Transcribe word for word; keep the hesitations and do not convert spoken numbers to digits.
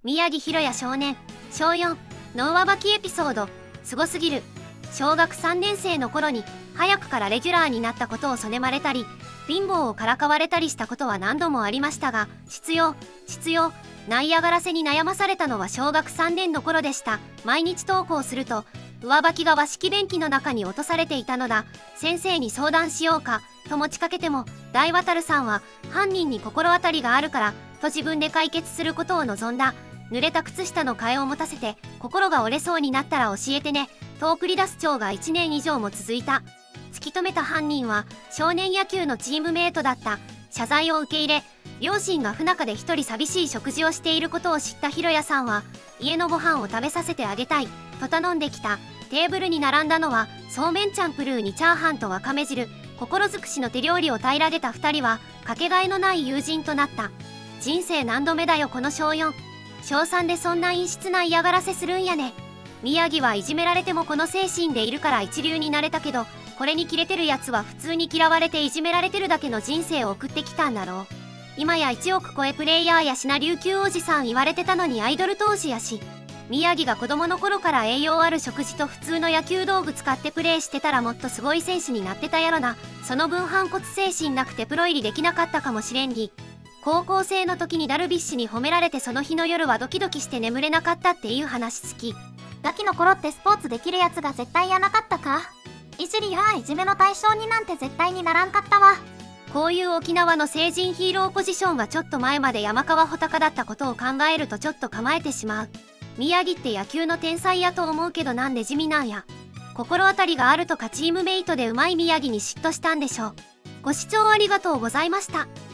宮城大弥少年、しょうよん、の上履きエピソード、すごすぎる。小学さんねん生の頃に、早くからレギュラーになったことをそねまれたり、貧乏をからかわれたりしたことは何度もありましたが、必要、必要、ナイアガラせに悩まされたのは小学さんねんの頃でした。毎日登校すると、上履きが和式便器の中に落とされていたのだ。先生に相談しようか、と持ちかけても、大渡さんは、犯人に心当たりがあるから、と自分で解決することを望んだ。濡れた靴下の替えを持たせて、心が折れそうになったら教えてね、と送り出す蝶がいちねん以上も続いた。突き止めた犯人は、少年野球のチームメイトだった。謝罪を受け入れ、両親が不仲で一人寂しい食事をしていることを知ったひろやさんは、家のご飯を食べさせてあげたい、と頼んできた。テーブルに並んだのは、そうめんチャンプルーにチャーハンとわかめ汁、心尽くしの手料理を平らげた二人は、かけがえのない友人となった。人生何度目だよこの小よん。小さんでそんな陰湿な嫌がらせするんやね。宮城はいじめられてもこの精神でいるから一流になれたけど、これにキレてるやつは普通に嫌われていじめられてるだけの人生を送ってきたんだろう。今やいちおく超えプレイヤーやしな琉球おじさん言われてたのにアイドル当時やし。宮城が子供の頃から栄養ある食事と普通の野球道具使ってプレーしてたらもっとすごい選手になってたやろな。その分反骨精神なくてプロ入りできなかったかもしれんり。高校生の時にダルビッシュに褒められてその日の夜はドキドキして眠れなかったっていう話好き。 ガキの頃ってスポーツできるやつが絶対やなかったか。いじりやいじめの対象になんて絶対にならんかったわ。 こういう沖縄の成人ヒーローポジションはちょっと前まで山川穂高だったことを考えるとちょっと構えてしまう。宮城って野球の天才やと思うけどなんで地味なんや。心当たりがあるとかチームメイトでうまい宮城に嫉妬したんでしょう。ご視聴ありがとうございました。